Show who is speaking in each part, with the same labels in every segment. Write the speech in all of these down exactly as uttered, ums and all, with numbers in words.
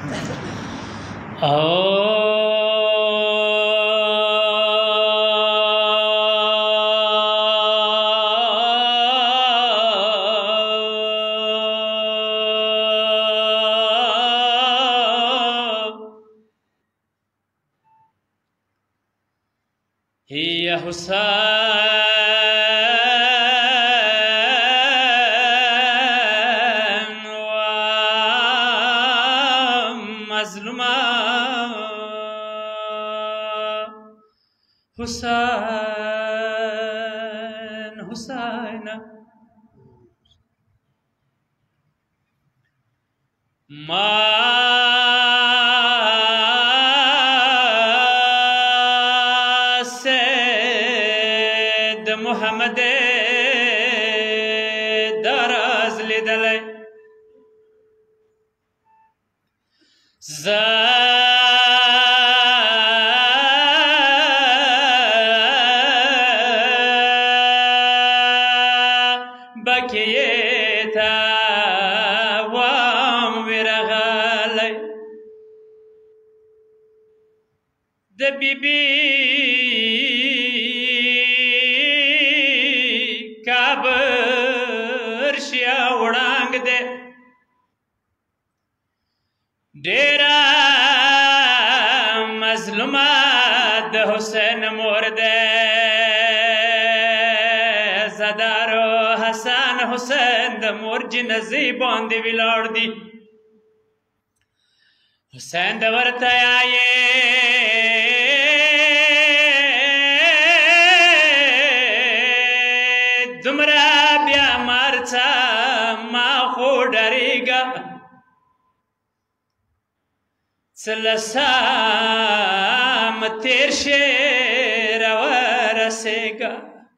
Speaker 1: يا حسين ومظلومة حسين حسين ما محمد دراز لیدلی ز بکیتا وام ورغلی د بیبی کابر شیا وړانګ دے ډیرا مظلومه د حسین مور دے زدارو حسن حسین د مور جنازې باندې ولاړ دي حسین د ورته آئے دمرا بیا مرچا ما خو ډریږه څلسام تیر شي راورسېږه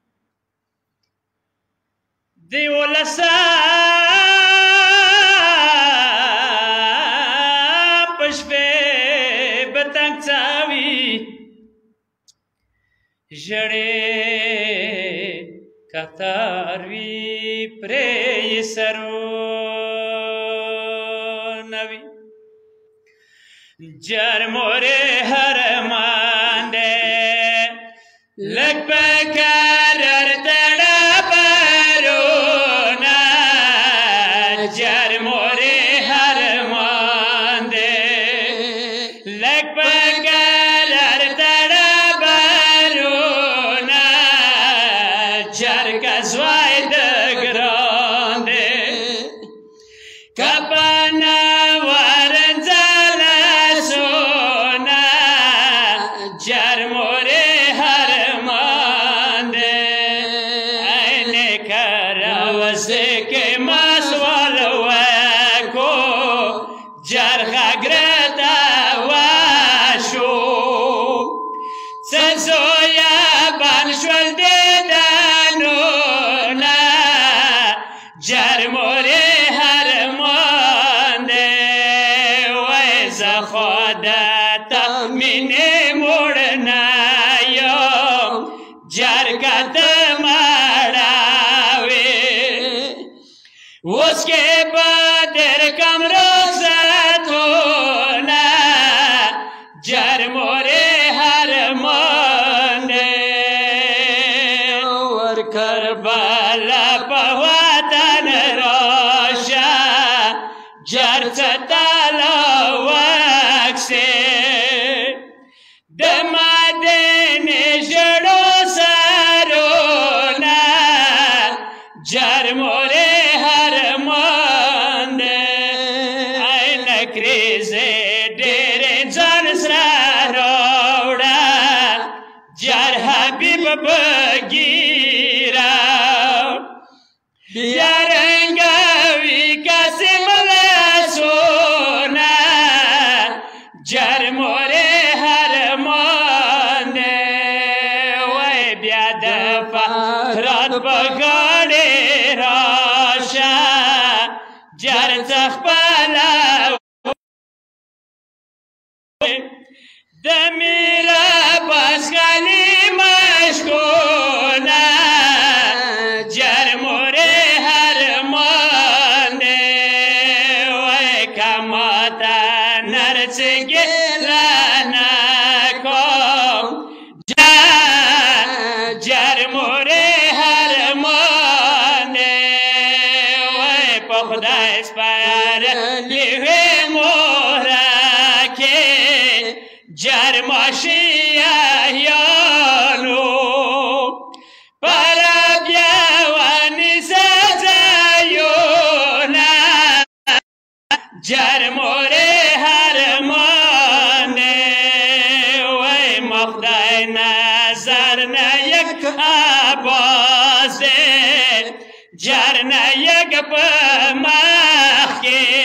Speaker 1: د یولسم په شپې به تنګ څاوي ژړې کتار وی پری سرونوی جر موری هرمان دے لگ بکرر تڑا پرونا جر موری هرمان دے لگ بکرر تڑا پرونا جر کزوائی دگران دے کپانا ورنزل سونا جر موری هرمان دے اینے کراوزے کے مسوال ویکو جر خگرتا واشو سزویا بانشول دے جر موری هرمان دے ویزا خودتا منی موڑنایم جر کت مڑاوی اس کے بدر کم روزتونا جر موری هرمان دے ور کربلا پہوا جر ستالا وکسے دمادن جڑو سرونا جر موری هرمان دے این کریزے دیر جان سرا روڑا جر حبیب بگیرا بیارنگاوی کسیم لسونا جر موری هرمان دے وی بیاد فهرات بگاڑی راشا جر تخبالا دمیرا بسخالی مشکونا جر موری هرمان دے وی کماتا هرچگی لنکم جرموری هرمانه وی پا خدای سپرلی مورکی جرماشی احیانو para biawani zazayona jarmore harmane way maqday nazar na yak abaze jarna yak pa makhke